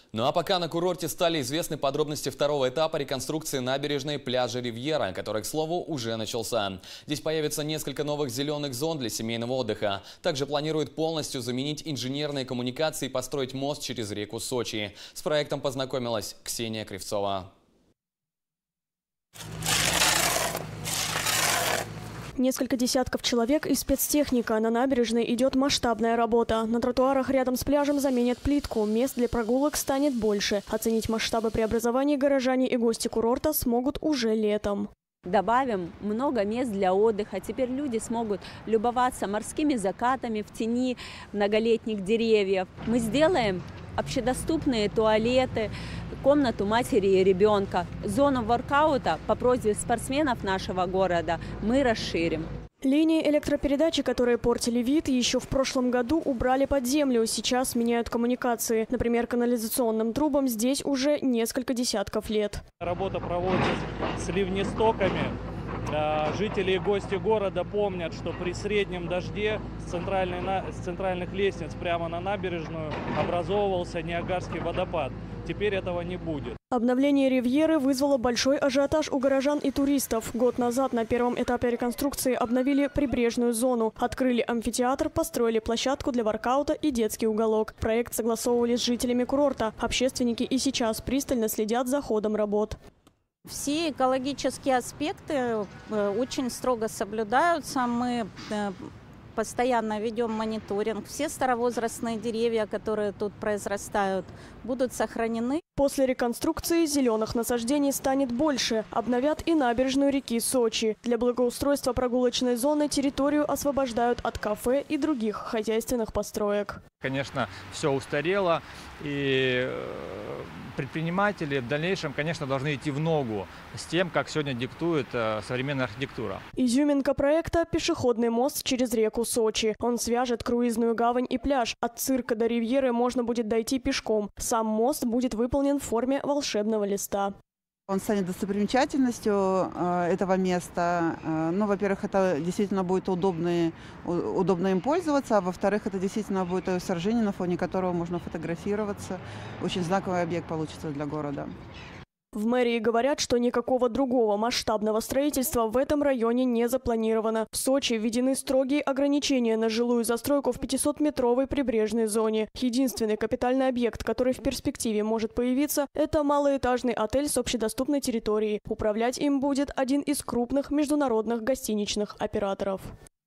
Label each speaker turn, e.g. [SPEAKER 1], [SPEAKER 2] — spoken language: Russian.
[SPEAKER 1] Ну а пока на курорте стали известны подробности второго этапа реконструкции набережной пляжа Ривьера, который, к слову, уже начался. Здесь появится несколько новых зеленых зон для семейного отдыха. Также планируют полностью заменить инженерные коммуникации и построить мост через реку Сочи. С проектом познакомилась Ксения Кривцова.
[SPEAKER 2] Несколько десятков человек и спецтехника. На набережной идет масштабная работа. На тротуарах рядом с пляжем заменят плитку. Мест для прогулок станет больше. Оценить масштабы преобразований горожане и гости курорта смогут уже летом.
[SPEAKER 3] Добавим много мест для отдыха. Теперь люди смогут любоваться морскими закатами в тени многолетних деревьев. Мы сделаем общедоступные туалеты, комнату матери и ребенка. Зону воркаута по просьбе спортсменов нашего города мы расширим.
[SPEAKER 2] Линии электропередачи, которые портили вид, еще в прошлом году убрали под землю. Сейчас меняют коммуникации. Например, канализационным трубам здесь уже несколько десятков лет.
[SPEAKER 4] Работа проводится с ливнестоками. Жители и гости города помнят, что при среднем дожде с центральных лестниц прямо на набережную образовывался Ниагарский водопад. Теперь этого не будет.
[SPEAKER 2] Обновление Ривьеры вызвало большой ажиотаж у горожан и туристов. Год назад на первом этапе реконструкции обновили прибрежную зону, открыли амфитеатр, построили площадку для воркаута и детский уголок. Проект согласовывали с жителями курорта. Общественники и сейчас пристально следят за ходом работ.
[SPEAKER 5] Все экологические аспекты очень строго соблюдаются. Мы постоянно ведем мониторинг. Все старовозрастные деревья, которые тут произрастают, будут сохранены.
[SPEAKER 2] После реконструкции зеленых насаждений станет больше. Обновят и набережную реки Сочи. Для благоустройства прогулочной зоны территорию освобождают от кафе и других хозяйственных построек.
[SPEAKER 6] Конечно, все устарело, и предприниматели в дальнейшем, конечно, должны идти в ногу с тем, как сегодня диктует современная архитектура.
[SPEAKER 2] Изюминка проекта – пешеходный мост через реку Сочи. Он свяжет круизную гавань и пляж. От цирка до Ривьеры можно будет дойти пешком. Сам мост будет выполнен в форме волшебного листа.
[SPEAKER 7] Он станет достопримечательностью этого места. Ну, во-первых, это действительно будет удобно им пользоваться, а во-вторых, это действительно будет сооружение, на фоне которого можно фотографироваться. Очень знаковый объект получится для города.
[SPEAKER 2] В мэрии говорят, что никакого другого масштабного строительства в этом районе не запланировано. В Сочи введены строгие ограничения на жилую застройку в 500-метровой прибрежной зоне. Единственный капитальный объект, который в перспективе может появиться, это малоэтажный отель с общедоступной территорией. Управлять им будет один из крупных международных гостиничных операторов.